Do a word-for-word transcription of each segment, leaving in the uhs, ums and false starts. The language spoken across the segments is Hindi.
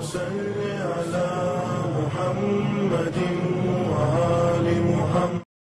सल्लि अला मुहम्मदिन व आलि मुहम्मद।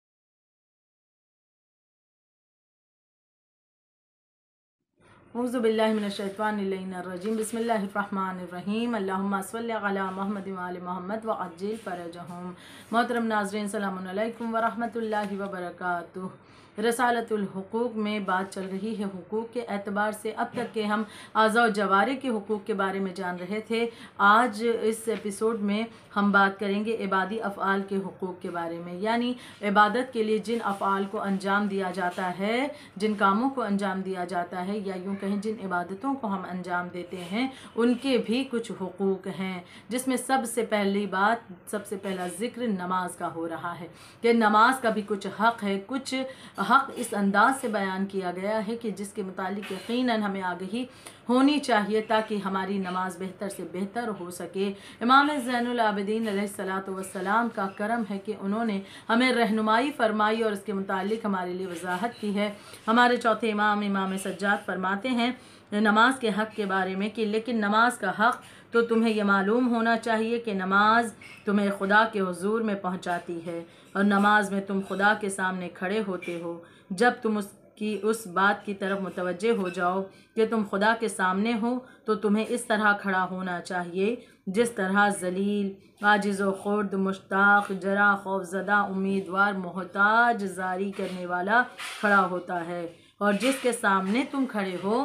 औज़ु बिल्लाहि मिनश्शैतानिर्रजीम बिस्मिल्लाहिर्रहमानिर्रहीम अल्लाहुम्मा सल्लि अला मुहम्मद व आलि मुहम्मद व अज्जिल फरजहुम। मोहतरम नाज़रीन, अस्सलामु अलैकुम व रहमतुल्लाहि व बरकातुहू। रसालतुल हुकूक में बात चल रही है हुकूक के एतबार से। अब तक के हम आज़ा व जवारे के हुकूक के बारे में जान रहे थे। आज इस एपिसोड में हम बात करेंगे इबादी अफ़आल के हुकूक के बारे में, यानी इबादत के लिए जिन अफ़आल को अंजाम दिया जाता है, जिन कामों को अंजाम दिया जाता है, या यूँ कहें जिन इबादतों को हम अंजाम देते हैं, उनके भी कुछ हुकूक हैं। जिसमें सबसे पहली बात, सबसे पहला जिक्र नमाज का हो रहा है कि नमाज का भी कुछ हक़ है। कुछ हक़ इस अंदाज से बयान किया गया है कि जिसके मुतालिक यकीनन हमें आगही होनी चाहिए ताकि हमारी नमाज बेहतर से बेहतर हो सके। इमाम ज़ैनुल आबिदीन अलैहिस्सलातु वस्सलाम का करम है कि उन्होंने हमें रहनुमाई फरमाई और इसके मुतालिक हमारे लिए वजाहत की है। हमारे चौथे इमाम इमाम सज्जाद फरमाते हैं नमाज के हक़ के बारे में कि लेकिन नमाज का हक़ तो तुम्हें यह मालूम होना चाहिए कि नमाज तुम्हें खुदा के हुजूर में पहुंचाती है और नमाज में तुम खुदा के सामने खड़े होते हो। जब तुम उसकी उस बात की तरफ मुतवज्जे हो जाओ कि तुम खुदा के सामने हो तो तुम्हें इस तरह खड़ा होना चाहिए जिस तरह जलील, आजिज़ व खुर्द, मुश्ताक़, जरा खौफज़दा, उम्मीदवार, मोहताज, जारी करने वाला खड़ा होता है। और जिसके सामने तुम खड़े हो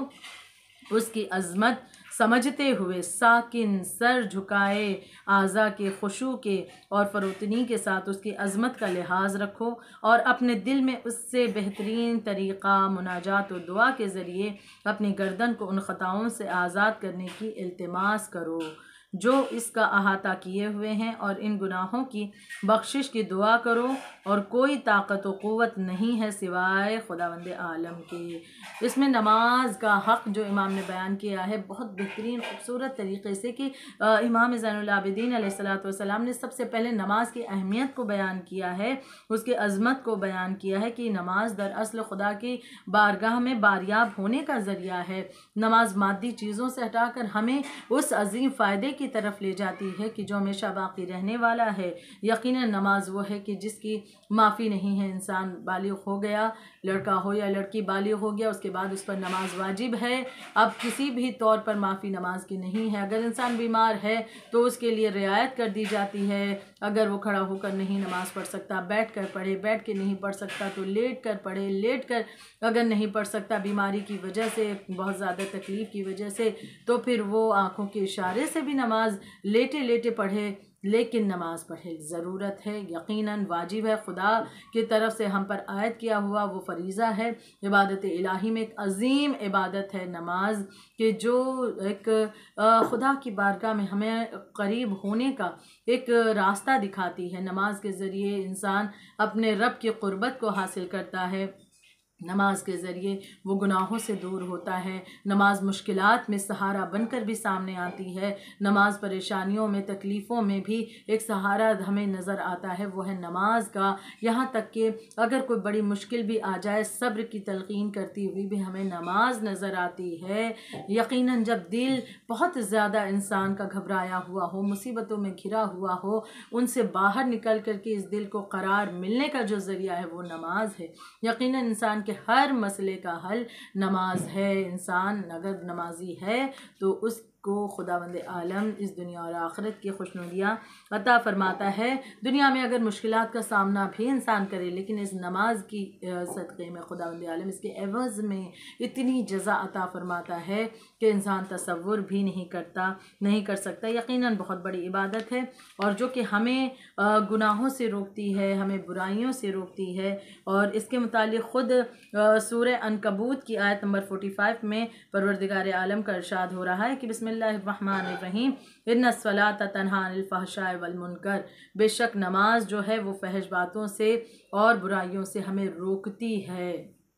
उसकी अज़मत समझते हुए साकिन सर झुकाए आज़ा के खुशू के और फ़रोतनी के साथ उसकी अज़मत का लिहाज रखो और अपने दिल में उससे बेहतरीन तरीक़ा मुनाजात और दुआ के ज़रिए अपनी गर्दन को उन ख़ताओं से आज़ाद करने की इल्तिमास करो जो इसका अहाता किए हुए हैं और इन गुनाहों की बख्शिश की दुआ करो और कोई ताकत व क़ुव्वत नहीं है सिवाय खुदावंद आलम के। इसमें नमाज का हक़ जो इमाम ने बयान किया है बहुत बेहतरीन खूबसूरत तरीक़े से कि इमाम ज़ैनुल आबिदीन अलैहिस्सलातु वस्सलाम ने सबसे पहले नमाज की अहमियत को बयान किया है, उसकी अज़मत को बयान किया है कि नमाज दरअसल खुदा की बारगाह में बारियाब होने का ज़रिया है। नमाज मादी चीज़ों से हटाकर हमें उस अजीम फ़ायदे की तरफ ले जाती है कि जो हमेशा बाकी रहने वाला है। यकीनन नमाज वो है कि जिसकी माफ़ी नहीं है। इंसान बालिग़ हो गया, लड़का हो या लड़की बालिग़ हो गया, उसके बाद उस पर नमाज वाजिब है। अब किसी भी तौर पर माफ़ी नमाज की नहीं है। अगर इंसान बीमार है तो उसके लिए रियायत कर दी जाती है। अगर वो खड़ा होकर नहीं नमाज़ पढ़ सकता, बैठ कर पढ़े, बैठ के नहीं पढ़ सकता तो लेट कर पढ़े, लेट कर अगर नहीं पढ़ सकता बीमारी की वजह से, बहुत ज़्यादा तकलीफ़ की वजह से, तो फिर वो आँखों के इशारे से भी नमाज लेटे लेटे पढ़े। लेकिन नमाज पढ़े ज़रूरत है, यकीनन वाजिब है, खुदा की तरफ से हम पर आयत किया हुआ वो फ़रीज़ा है। इबादत इलाही में एक अज़ीम इबादत है नमाज कि जो एक खुदा की बारगाह में हमें करीब होने का एक रास्ता दिखाती है। नमाज के ज़रिए इंसान अपने रब की क़ुर्बत को हासिल करता है। नमाज के ज़रिए वो गुनाहों से दूर होता है। नमाज मुश्किलात में सहारा बनकर भी सामने आती है। नमाज परेशानियों में, तकलीफ़ों में भी एक सहारा हमें नज़र आता है, वो है नमाज का। यहाँ तक कि अगर कोई बड़ी मुश्किल भी आ जाए, सब्र की तलक़ीन करती हुई भी हमें नमाज नज़र आती है। यकीनन जब दिल बहुत ज़्यादा इंसान का घबराया हुआ हो, मुसीबतों में घिरा हुआ हो, उनसे बाहर निकल कर के इस दिल को करार मिलने का जो ज़रिया है वो नमाज है। यकीनन इंसान कि हर मसले का हल नमाज है। इंसान अगर नमाजी है तो उस को खुदावंद आलम इस दुनिया और आखिरत की खुशनुदियाँ अता फ़रमाता है। दुनिया में अगर मुश्किलात का सामना भी इंसान करे, लेकिन इस नमाज की सदक़े में खुदावंद आलम इसके एवज़ में इतनी जज़ा अता फ़रमाता है कि इंसान तसव्वुर भी नहीं करता, नहीं कर सकता। यकीनन बहुत बड़ी इबादत है और जो कि हमें गुनाहों से रोकती है, हमें बुराइयों से रोकती है। और इसके मुतालिक ख़ुद सूरह अनकबूत की आयत नंबर पैंतालीस में परवरदिगार आलम का इरशाद हो रहा है कि बिस्मिल्लाहिर्रहमानिर्रहीम इन्नस्सलात तन्हा अनिल फ़हशाइ वल मुनकर, बेशक नमाज जो है वो फहश बातों से और बुराइयों से हमें रोकती है।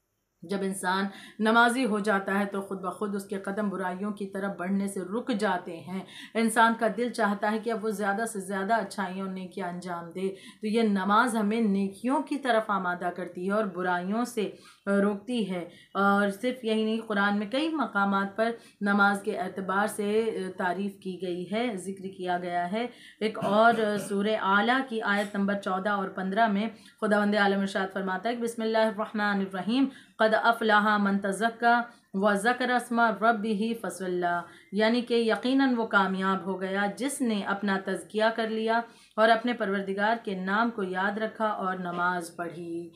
जब इंसान नमाजी हो जाता है तो ख़ुद ब खुद उसके कदम बुराइयों की तरफ बढ़ने से रुक जाते हैं। इंसान का दिल चाहता है कि अब वो ज़्यादा से ज़्यादा अच्छाइयों नेकियां अंजाम दे। तो ये नमाज हमें नेकियों की तरफ आमादा करती है और बुराइयों से रोकती है। और सिर्फ यही नहीं, कुरान में कई मकामात पर नमाज के एतबार से तारीफ़ की गई है, ज़िक्र किया गया है। एक और सूरे आला की आयत नंबर चौदह और पंद्रह में खुदावंद आलम इरशाद फरमाता है कि बिस्मिल्लाहिर्रहमानिर्रहीम क़द अफ़लहा मन तज़क्का व ज़करा अस्मा रब्बिही फसल्ला, यानी कि यकीनन वो कामयाब हो गया जिसने अपना तज़किया कर लिया और अपने परवरदिगार के नाम को याद रखा और नमाज पढ़ी।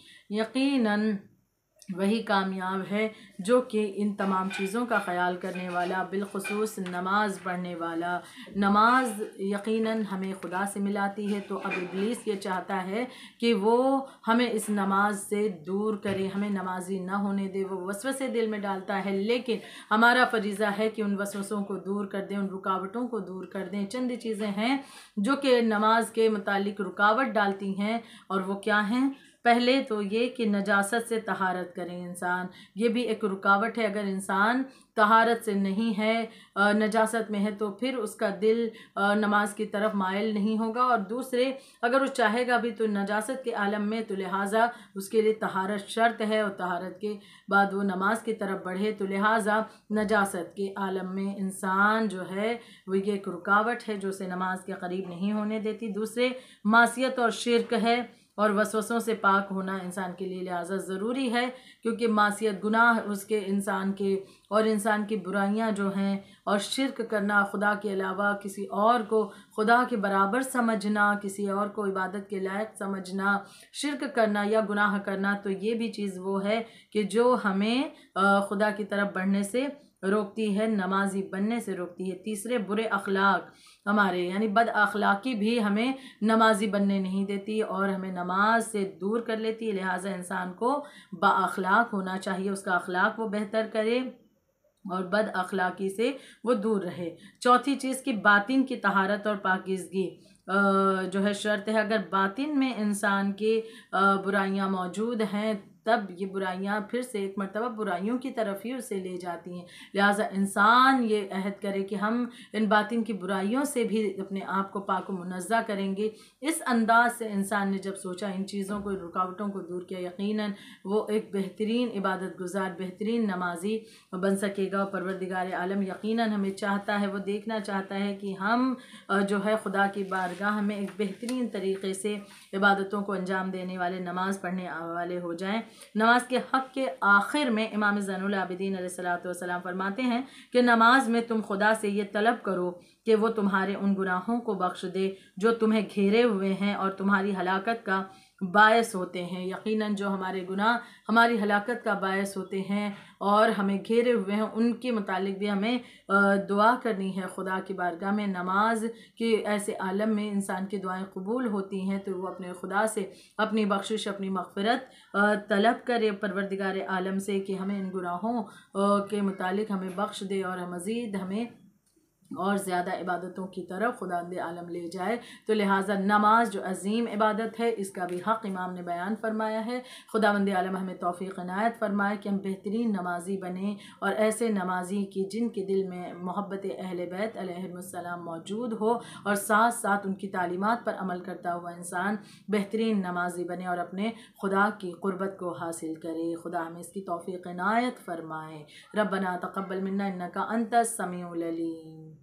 यकीनन वही कामयाब है जो कि इन तमाम चीज़ों का ख़याल करने वाला, बिलखुसूस नमाज पढ़ने वाला। नमाज यकीनन हमें खुदा से मिलाती है, तो अब इब्लीस ये चाहता है कि वो हमें इस नमाज से दूर करे, हमें नमाजी ना होने दे। वो वसवसे दिल में डालता है, लेकिन हमारा फरीज़ा है कि उन वसवसों को दूर कर दें, उन रुकावटों को दूर कर दें। चंद चीज़ें हैं जो कि नमाज के मुतालिक रुकावट डालती हैं, और वो क्या हैं? पहले तो ये कि नजासत से तहारत करें इंसान, ये भी एक रुकावट है। अगर इंसान तहारत से नहीं है, नजासत में है, तो फिर उसका दिल नमाज की तरफ मायल नहीं होगा। और दूसरे, अगर वो चाहेगा भी तो नजासत के आलम में, तो लिहाजा उसके लिए तहारत शर्त है, और तहारत के बाद वो नमाज की तरफ बढ़े। तो लिहाजा नजासत के आलम में इंसान जो है वो ये एक रुकावट है जो उसे नमाज के करीब नहीं होने देती। दूसरे, मासियत और शिर्क है, और वसवसों से पाक होना इंसान के लिए लिहाजा ज़रूरी है, क्योंकि मासियत गुनाह उसके इंसान के और इंसान की बुराइयां जो हैं, और शिर्क करना, खुदा के अलावा किसी और को खुदा के बराबर समझना, किसी और को इबादत के लायक समझना, शिर्क करना या गुनाह करना, तो ये भी चीज़ वो है कि जो हमें खुदा की तरफ बढ़ने से रोकती है, नमाजी बनने से रोकती है। तीसरे, बुरे अखलाक हमारे यानी बद अखलाकी भी हमें नमाजी बनने नहीं देती और हमें नमाज से दूर कर लेती है। लिहाजा इंसान को बाअखलाक होना चाहिए, उसका अखलाक वो बेहतर करे और बद अखलाकी से वो दूर रहे। चौथी चीज़ की बातिन की तहारत और पाकीज़गी जो है शर्त है। अगर बातिन में इंसान की बुराइयां मौजूद हैं, तब ये बुराइयां फिर से एक मरतबा बुराइयों की तरफ ही उसे ले जाती हैं। लिहाजा इंसान ये अहद करे कि हम इन बातिन की बुराइयों से भी अपने आप को पाक व मुनज़्ज़ा करेंगे। इस अंदाज से इंसान ने जब सोचा, इन चीज़ों को, रुकावटों को दूर किया, यकीनन वो एक बेहतरीन इबादत गुजार, बेहतरीन नमाजी बन सकेगा। परवरदिगार आलम यकीनन हमें चाहता है, वो देखना चाहता है कि हम जो है खुदा की बारगाह में एक बेहतरीन तरीक़े से इबादतों को अंजाम देने वाले, नमाज़ पढ़ने वाले हो जाएं। नमाज के हक़ के आखिर में इमाम ज़ैनुल आबिदीन अलैहिस्सलातु वस्सलाम फरमाते हैं कि नमाज में तुम खुदा से ये तलब करो कि वो तुम्हारे उन गुनाहों को बख्श दे जो तुम्हें घेरे हुए हैं और तुम्हारी हलाकत का बायस होते हैं। यकीनन जो हमारे गुनाह हमारी हलाकत का बायस होते हैं और हमें घेरे हुए हैं, उनके मुतालिक भी हमें दुआ करनी है खुदा की बारगाह में। नमाज के ऐसे आलम में इंसान की दुआएं कबूल होती हैं, तो वो अपने खुदा से अपनी बख्शिश, अपनी मग़फ़िरत तलब करे परवरदिगार आलम से कि हमें इन गुनाहों के मुतालिक हमें बख्श दे और मज़ीद हमें और ज़्यादा इबादतों की तरफ खुदावंद आलम ले जाए। तो लिहाजा नमाज जो अजीम इबादत है, इसका भी हक़ इमाम ने बयान फरमाया है। खुदावंद आलम हमें तौफ़ीक़ इनायत फरमाए कि हम बेहतरीन नमाजी बने और ऐसे नमाजी की जिनके दिल में मोहब्बत अहले बैत अलैहिमुस्सलाम मौजूद हो और साथ साथ उनकी तालीमात पर अमल करता हुआ इंसान बेहतरीन नमाजी बने और अपने खुदा की क़ुर्बत को हासिल करे। खुदा हमें इसकी तौफ़ीक़ इनायत फरमाए। रब्बना तक़ब्बल मिन्ना इन्नका अंतस समीउल अलीम।